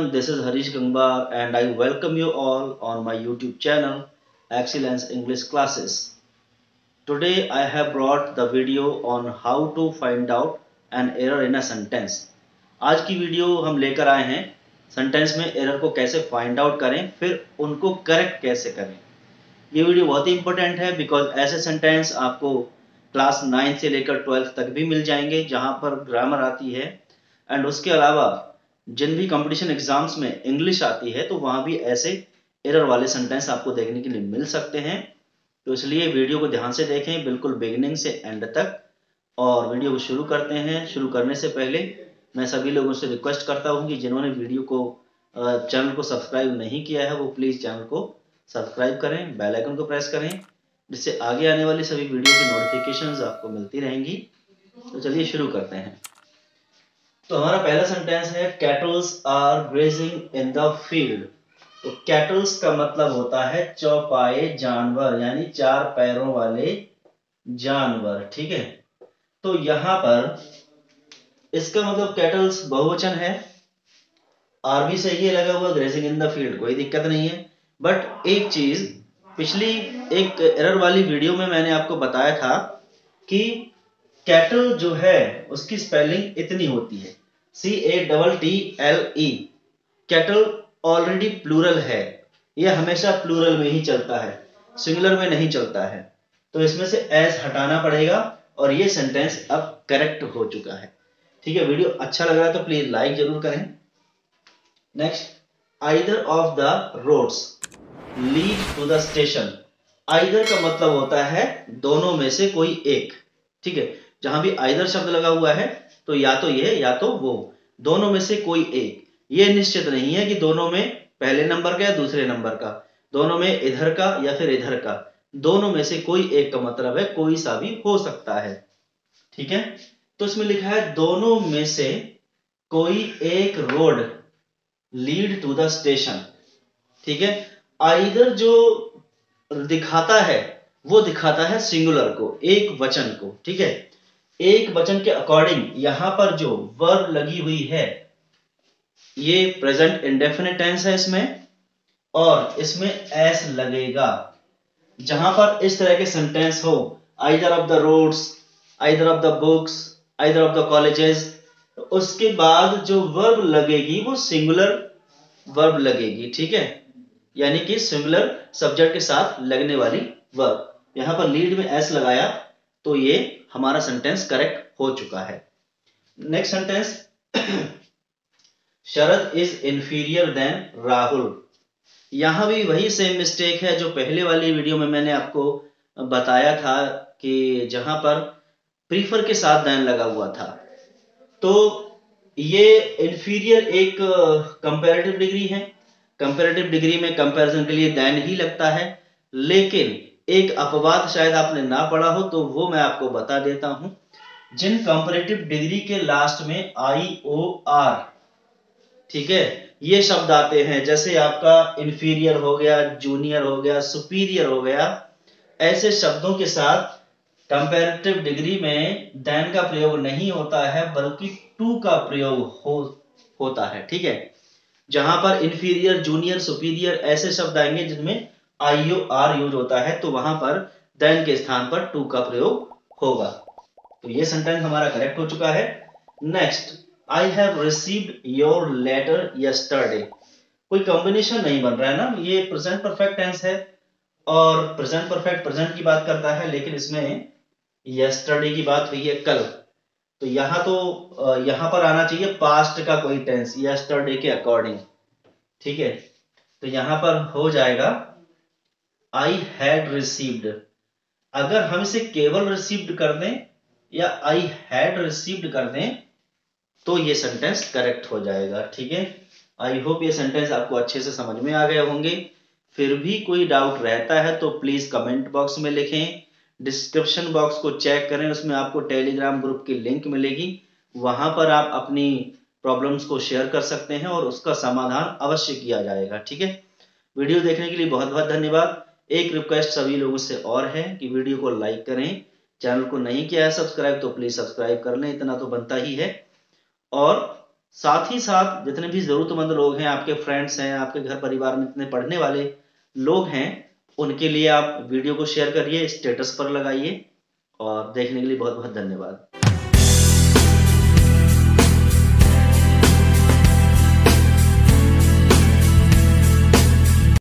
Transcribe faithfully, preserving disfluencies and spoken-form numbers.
everyone, this is Harish Gangbar and I welcome you all on my YouTube channel Excellence English Classes. Today I have brought the video on how to find out an error in a sentence. आज की video हम लेकर आए हैं sentence में error को कैसे find out करें, फिर उनको करेक्ट कैसे करें। ये वीडियो बहुत ही इंपॉर्टेंट है बिकॉज ऐसे सेंटेंस आपको क्लास नाइन से लेकर ट्वेल्थ तक भी मिल जाएंगे जहां पर ग्रामर आती है, एंड उसके अलावा जिन भी कंपटीशन एग्जाम्स में इंग्लिश आती है तो वहां भी ऐसे एरर वाले सेंटेंस आपको देखने के लिए मिल सकते हैं। तो इसलिए वीडियो को ध्यान से देखें बिल्कुल बिगिनिंग से एंड तक। और वीडियो को शुरू करते हैं। शुरू करने से पहले मैं सभी लोगों से रिक्वेस्ट करता हूं कि जिन्होंने वीडियो को चैनल को सब्सक्राइब नहीं किया है वो प्लीज चैनल को सब्सक्राइब करें, बेल आइकन को प्रेस करें, जिससे आगे आने वाली सभी वीडियो की नोटिफिकेशंस आपको मिलती रहेंगी। तो चलिए शुरू करते हैं। तो हमारा पहला सेंटेंस है cattles are grazing in the field. तो कैटल्स का मतलब होता है चौपाए जानवर, यानी चार पैरों वाले जानवर। ठीक है, तो यहां पर इसका मतलब कैटल्स बहुवचन है, आर भी सही है लगा हुआ, ग्रेजिंग इन द फील्ड कोई दिक्कत नहीं है। बट एक चीज पिछली एक एरर वाली वीडियो में मैंने आपको बताया था कि कैटल जो है उसकी स्पेलिंग इतनी होती है, C A double T L E. Cattle already plural है, यह हमेशा प्लूरल में ही चलता है, सिंगुलर में नहीं चलता है। तो इसमें से एस हटाना पड़ेगा और ये सेंटेंस अब करेक्ट हो चुका है। ठीक है, वीडियो अच्छा लग रहा है तो प्लीज लाइक जरूर करें। Next, either of the roads lead to the station. Either का मतलब होता है दोनों में से कोई एक। ठीक है, जहां भी आइदर शब्द लगा हुआ है तो या तो ये या तो वो, दोनों में से कोई एक। ये निश्चित नहीं है कि दोनों में पहले नंबर का या दूसरे नंबर का, दोनों में इधर का या फिर इधर का, दोनों में से कोई एक का मतलब है कोई सा भी हो सकता है। ठीक है, तो इसमें लिखा है दोनों में से कोई एक road lead to the station. ठीक है, आइदर जो दिखाता है वो दिखाता है सिंगुलर को, एक वचन को। ठीक है, एक वचन के अकॉर्डिंग यहां पर जो वर्ब लगी हुई है ये प्रेजेंट इंडेफिनिट टेंस है इसमें, और इसमें एस लगेगा। जहां पर इस तरह के सेंटेंस हो, either of the roads, either of the books, either of the colleges, उसके बाद जो वर्ब लगेगी वो सिंगुलर वर्ब लगेगी। ठीक है, यानी कि सिंगुलर सब्जेक्ट के साथ लगने वाली वर्ब। यहां पर लीड में एस लगाया तो ये हमारा सेंटेंस करेक्ट हो चुका है। Next sentence, Sharad is inferior than Rahul. यहां भी वही सेम मिस्टेक है जो पहले वाली वीडियो में मैंने आपको बताया था कि जहां पर प्रीफर के साथ देन लगा हुआ था। तो ये इंफीरियर एक कंपैरेटिव डिग्री है, कंपैरेटिव डिग्री में कंपैरिजन के लिए देन ही लगता है। लेकिन एक अपवाद शायद आपने ना पढ़ा हो तो वो मैं आपको बता देता हूं। जिन कंपैरेटिव डिग्री के लास्ट में आई ओ आर, ठीक है, ये शब्द आते हैं, जैसे आपका इंफीरियर हो गया, जूनियर हो गया, सुपीरियर हो गया, ऐसे शब्दों के साथ कंपैरेटिव डिग्री में देन का प्रयोग नहीं होता है बल्कि टू का प्रयोग हो होता है। ठीक है, जहां पर इंफीरियर, जूनियर, सुपीरियर ऐसे शब्द आएंगे जिनमें आई ओ आर यूज होता है तो वहां पर देन के स्थान पर टू का प्रयोग होगा। तो ये सेंटेंस हमारा करेक्ट हो चुका है। Next, I have received your letter yesterday. कोई कॉम्बिनेशन नहीं बन रहा है ना, ये प्रेजेंट परफेक्ट टेंस है और प्रेजेंट परफेक्ट प्रेजेंट की बात करता है, लेकिन इसमें यस्टरडे की बात हुई है कल। तो यहां तो यहां पर आना चाहिए पास्ट का कोई टेंस यस्टरडे के अकॉर्डिंग। ठीक है, तो यहां पर हो जाएगा आई हैड रिसीव्ड। अगर हम इसे केवल रिसीव्ड कर दें या आई हैड रिसीव्ड कर दें तो ये सेंटेंस करेक्ट हो जाएगा। ठीक है, आई होप ये सेंटेंस आपको अच्छे से समझ में आ गए होंगे। फिर भी कोई डाउट रहता है तो प्लीज कमेंट बॉक्स में लिखें, डिस्क्रिप्शन बॉक्स को चेक करें, उसमें आपको टेलीग्राम ग्रुप की लिंक मिलेगी, वहां पर आप अपनी प्रॉब्लम्स को शेयर कर सकते हैं और उसका समाधान अवश्य किया जाएगा। ठीक है, वीडियो देखने के लिए बहुत बहुत धन्यवाद। एक रिक्वेस्ट सभी लोगों से और है कि वीडियो को लाइक करें, चैनल को नहीं किया है सब्सक्राइब तो प्लीज सब्सक्राइब कर लें, इतना तो बनता ही है। और साथ ही साथ जितने भी जरूरतमंद लोग हैं, आपके फ्रेंड्स हैं, आपके घर परिवार में जितने पढ़ने वाले लोग हैं, उनके लिए आप वीडियो को शेयर करिए, स्टेटस पर लगाइए। और देखने के लिए बहुत बहुत धन्यवाद।